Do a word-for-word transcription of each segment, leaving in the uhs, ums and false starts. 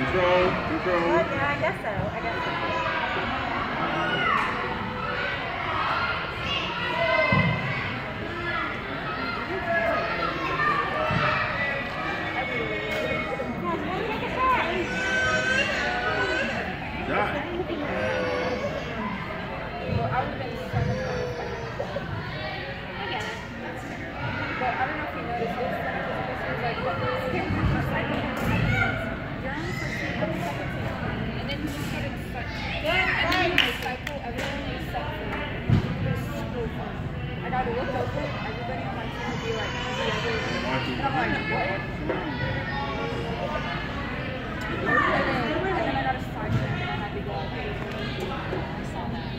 Control, control. Well, yeah, I guess so. I guess so. Shot. Well, I would have been so much more respectful. I get it. That's fair. But I don't know if you noticed this. When I was supposed to was like, what was here? You're on the first team, I'm the second team. And then he just started cycling. And then he cycle everything except for me. It was so fun. I got to look over it. Everybody on my team would be like, the other. And I'm like, what? And then, and then I got a side track and I had to go out there. I saw that.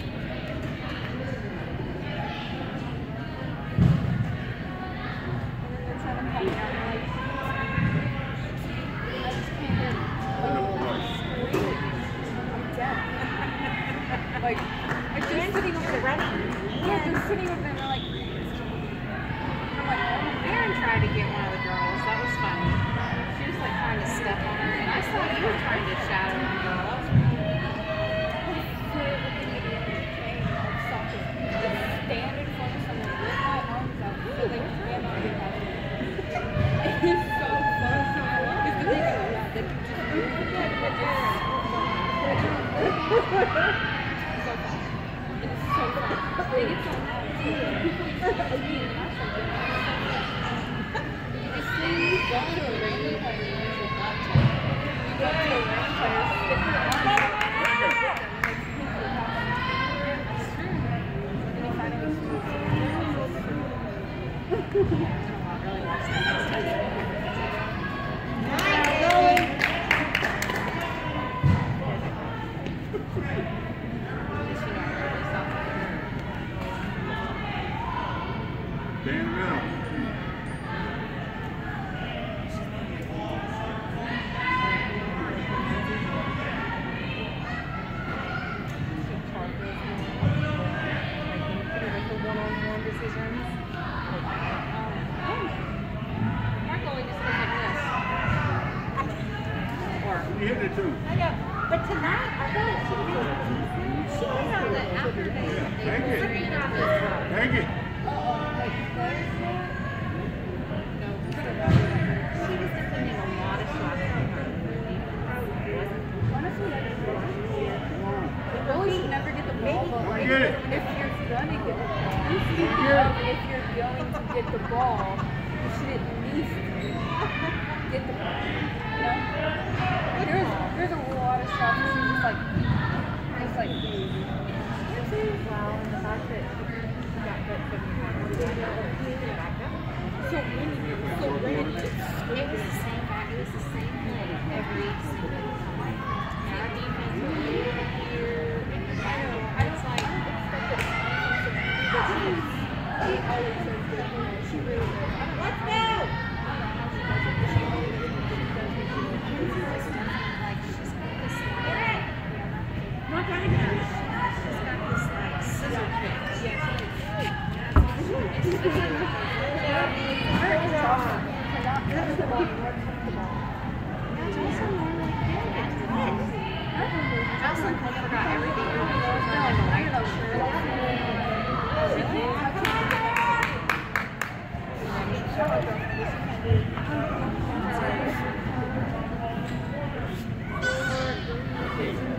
Like, like they're sitting over there running. Yeah, they're sitting over there and they're like, I'm like, oh, Aaron tried to get one of the girls. That was funny. She was like trying to step on her, and I saw you were trying to shadow the girl. That was funny. Stand in front of someone with my arms out so they can stand on your head. It's so fun. Because the thing is that they can just move the head in the air. So fun. It's so fun. They get so mad too. This thing, you go to a rainbow fire and use your butt to. You go to a rainbow fire, stick your arms out, and it makes people happy. That's true. And you find any smooth I really watch that. Stand around. One-on-one decisions. Marco always just goes like this. Or You hit it too. I know. But tonight, I thought she was she was on the after day. Yeah, thank you. Thank you. Uh-oh, like Thursday? No, she was defending a lot of shots from her. Honestly, I didn't know. The goalie should never get the ball, but like, Get it. if you're gonna get the ball, if you're going to get the ball, you should at least get the ball. You know? There's there's a lot of stuff that she's just like, just like, wow, and the fact that she got good from so when so when it was the same back, it was the same play every single time. Our defense was over here, and I know, it's like, she always says that, you know, she really does. Let's go! I don't know how she does it, but she really does it. She does it. She does it. Like, she's got this, like, not right now. She's got this, like, scissor kick. Yeah, she it's just like, her is awesome. Cannot touch the ball, nor touch the ball. That's also more like that. Jocelyn Coleman got everything on it. She was wearing like a light shirt. She can't touch it.